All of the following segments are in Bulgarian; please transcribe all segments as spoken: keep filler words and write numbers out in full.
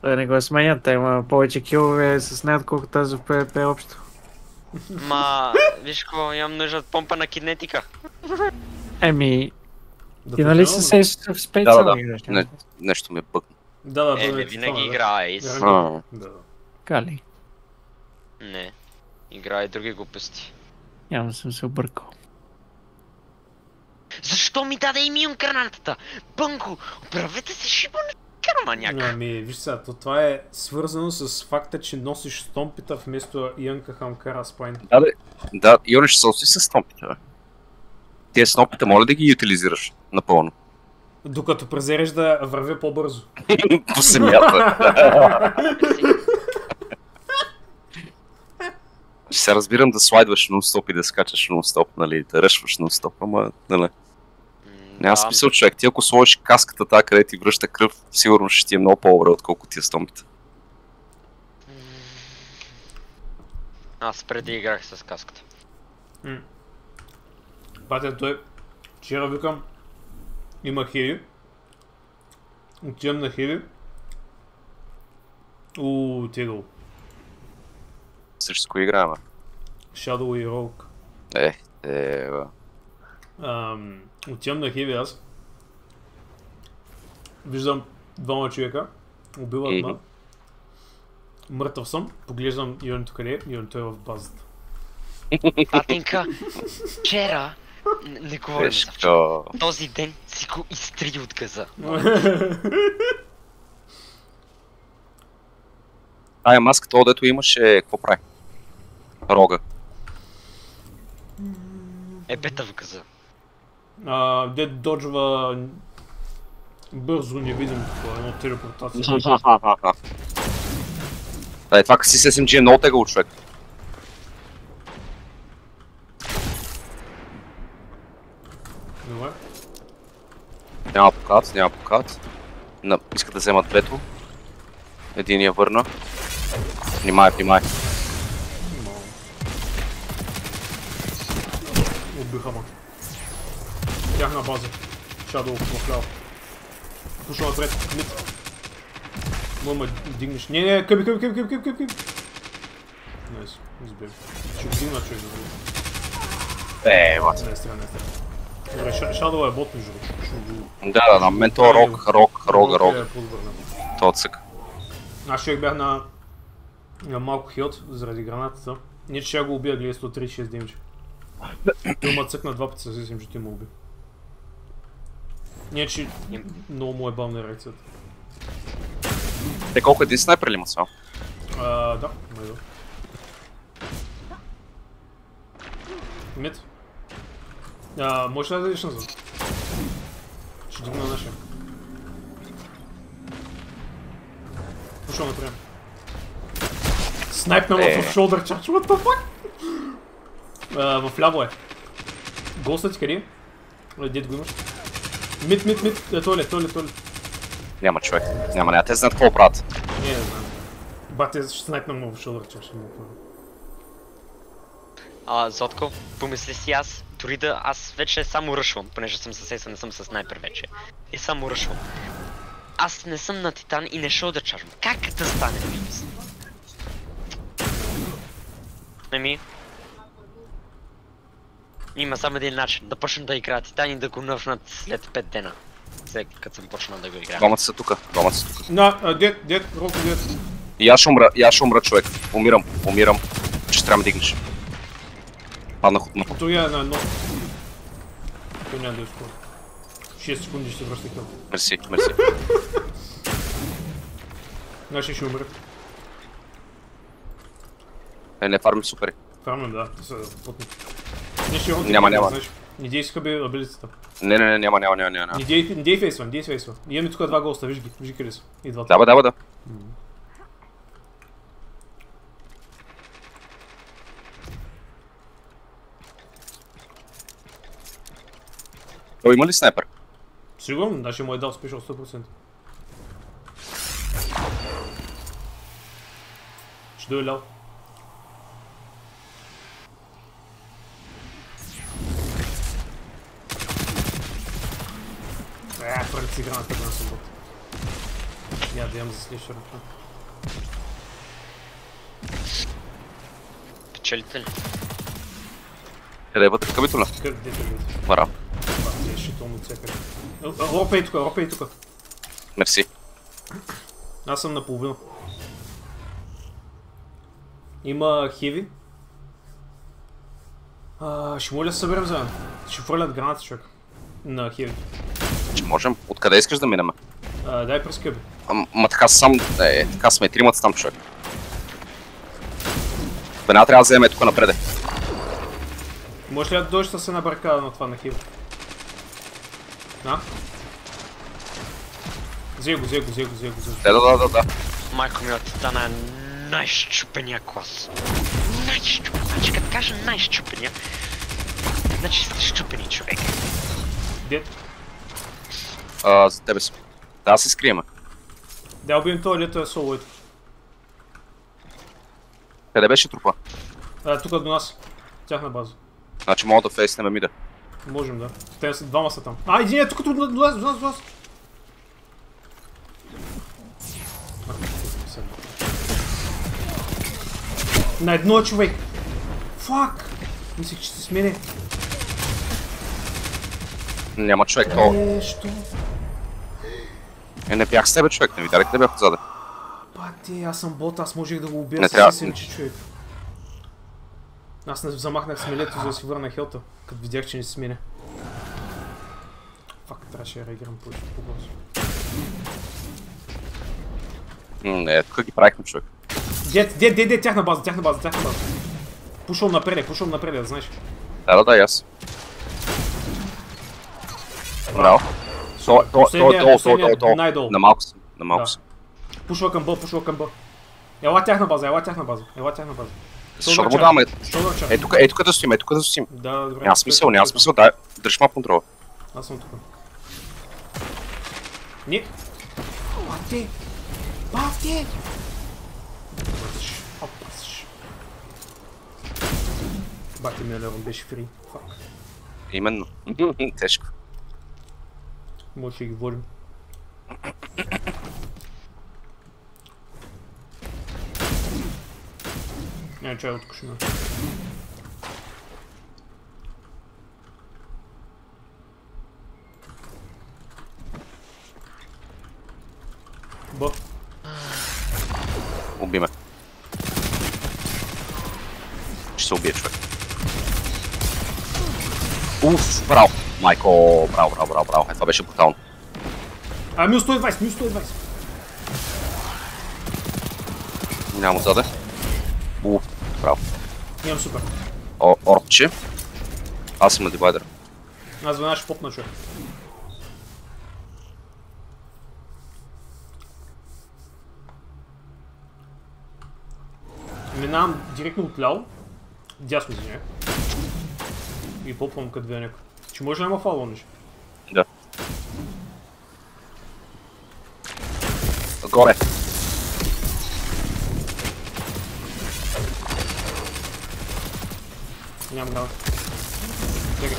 Да не го сменят, те има повече килове с нея, отколкото тази в PvP общо. Ма, виж какво, имам нужда от помпа на кинетика. Еми, Да ти нали почнем, се бе? сещаш в спейт Да, да, само да. играш? Не, нещо ми е бъкна. Да, да, Е, бъде бе, това, винаги да. играе. и с- Гарантирано. Да, да. Кали, Не, играе други глупости. явно съм се объркал. Защо ми даде имион гранатата? Бънко, оправете се, шибане карманяк. Ами, виж сега, то това е свързано с факта, че носиш стомпита вместо Янка Хамкара Спайн. Да, да, да, Йони ще се оси с снопите, бе. Тия снопите, моля да ги утилизираш напълно. Докато презереш да вървя по-бързо. По семията. Ще се разбирам да слайдваш нон-стоп и да скачаш нон-стоп, нали, да ръшваш нон-стоп, ама, нали. Няма смисъл, човек. Ти ако сложиш каската така, къде ти връща кръв, сигурно ще ти е много по-добре, отколкото тия стомпите. Аз преди играх с каската. Батя, той вчера викам, има хеви. Отивам на хеви. Ууу, тегъл. Също с кои играем, Shadow и Rogue. Е, е, бе. Ам, отивам на хеви аз. Виждам двама човека. Убиват ме. Мгм. Мъртъв съм. Поглеждам Йонито къде е. Йонито е в базата. Татинка, вчера, н- не говорим за вчера. Тежко. Този ден си го изтри от газа. Ай, маска, това дето имаше, какво прави? Рога. Е, бета в газа. А, дед доджва бързо, невидим такова, едно телепортация. Дай, това си с ес ем джи е много тегъл, човек. Добре. Няма покат, няма покат. На, искат да вземат двето. Един я върна. Внимай, внимай. Убиха ме. Тях на база. Shadow в ляво. Пушва напред, мид. Мама, дигнеш. Не, не, къби, къби, къби, къби, къби, къби, къби. Найс, избег. Ще го дигна човек да бъде. Е, мат. Не, стреля, не, стреля. Добре, Ша- Shadow е бот между другото. Ще го... Да, да, на мен то рок, рок, рога, Рок рога. е по-добър, да. То цък. Аз човек бях на... на малко хилт заради гранатата. Не, че ще го убия, гледай сто тридесет и шест демидж. Той ма цъкна два пъти, със че ти му уби. Не, че много му е бавна реакцията. Те колко един снайпер ли има само? А, да, май да. Мид. А, можеш ли да дадеш назад? Ще дигна нашия. Пошъл на прием. Снайпна Е. в shoulder charge, what the fuck? А, в ляво е. Голстът ти къде е? А, дед го имаш? Мид, мид, мид, е, той ли, той ли, той ли? Няма човек. Няма, няма. Те знаят какво правят. Не, не знам. Бате, ще снайпна му в shoulder charge, не го А, Зотко, помисли си аз, дори да аз вече само ръшвам, понеже съм със ейса, не съм с снайпер вече. И само ръшвам. Аз не съм на титан и не шо да чарвам. Как да стане минус? Еми... Има само един начин, да почнем да играят титан и да го нърфнат след пет дена. След като съм почнал да го играя. Двамата са тука. Двамата са тука. На, а, дед, дед, Роко, дед. И аз ще умра, и аз ще умра, човек. Умирам, умирам. Ще трябва да дигнеш. Паднах от мъка. Той е на едно. Той няма да е скоро. шест секунди ще се връща към. Мерси, мерси. Наши ще умре. Е, не фармим супери. Фармим, да, те са потни. Не ще роти, Няма, няма. знаеш. Не дей си хаби абилицата. Не, не, не, няма, няма, няма, няма. Не дей, не дей фейсва, не дей фейсва. Имаме тук два госта, виж ги, виж ги къде са. И двата. Да, бе, да, бе, да. Той има ли снайпер? Сигурно, значи му е дал спешъл сто процента. Ще дойде лял. Е, пред си граната да на събот. Няма да имам за следващия ръка. Печелите ли? Къде е вътре кабитуля? Къде дете ли? Вара. Това е шитълно цепер. Ропа е тука, ропа е тука. Мерси. Аз съм наполовина. Има хеви. А, ще моля да се съберем заедно. Ще фърлят гранати, човек. На хеви. Че можем. Откъде искаш да минем? А, дай през къби. Ама така сам, е, така сме тримата там, човек. Веднага трябва да вземем тук напреде. Може ли да дойдеш да се на баркада на това на хеви? А? Взе го, взе го, взе го, взе го, взе го. Да, да, да, да. Майко ми от Титана е най-щупения клас. Най-щупен. Значи като кажа най-щупения, значи сте щупени човек. Дед. А, за тебе си. Да, се скриеме. Да убием това, лето е соло ето. Къде беше трупа? А, тук до нас. Тяхна база. Значи мога да фейснеме мида. Можем, да. Те са двама са там. А, един е тук до нас, до нас, до нас. На едно е човек. Фак! Мислих, че се смене. Няма човек, то. Нещо. Е, не бях с тебе, човек, не видя ли къде бях отзаде? Пати, аз съм бот, аз можех да го убия Не с трябва- сесен, че човек. Аз не замахнах смелето, за да си върна хелта, като видях, че не се сменя. Фак, трябваше да реагирам повече по глас. М, Не, тук ги правихме, човек. Дед, дед, дед, дед, тяхна база, тяхна база, тяхна база. Пушъл напред, пушъл напред, да знаеш. Да, да, да, и аз. Браво. То, то, то, Последния- то, то, последния то, то. най-долу. На малко съм, на малко Да. съм. Пушва към Б, пушва към Б. Ела тяхна база, ела тяхна база, ела тяхна база. Защо да му даваме? Shoulder charge. Е, тук, е, тук да стоим, е, тук да стоим. Да, добре. Няма смисъл, няма смисъл, дай, дръж ма контрола. Аз съм тук. Не. Бати! Бати! Опас. Бати ми левон беше фри. Фак. Именно. Тежко. Може да ги говорим. Не, чай от кушина. Б. Уби ме. Ще се убие, човек. Уф, браво. Майко, браво, браво, браво, браво. Е, това беше брутално. А, минус сто и двайсет, минус сто и двайсет. Нямам отзаде. Уф, браво. Нямам супер. О, орбче. Аз съм на дивайдера. Аз веднага ще попна човек. Минавам директно от ляво, дясно за някак. И попвам като веник. Че може да има фалониш? Да. Горе. Нямам грана. Чекай.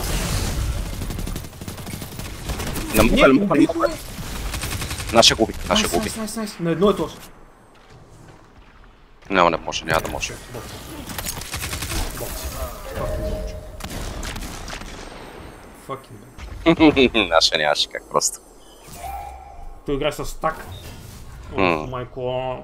Намухай, намухай, намухай. Наша губи, наша Найс, губи. найс, найс, найс. На едно е този. Няма, не може, няма да може. Бот. Бот. Fucking бот. Fucking бот. Наша нямаше как просто. Той играе с стак. О, М. майко.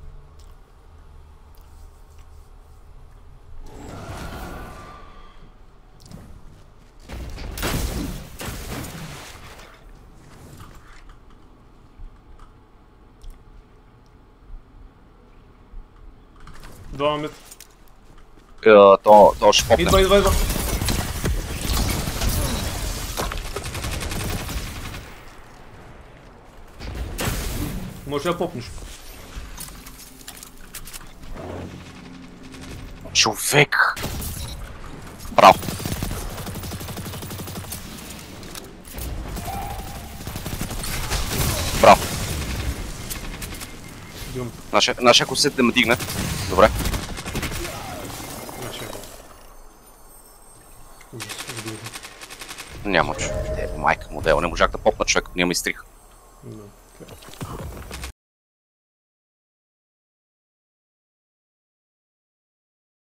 Два мит. Е, То, то ще попне. Идва, идва, идва. Може да попнеш. Човек! Браво! Браво! Бил. Наша, наша ако се да ме дигне. Добре. Значи. Ужас, убил. Няма че. Е, майка му, да, не можах да попна човек, няма изтрих.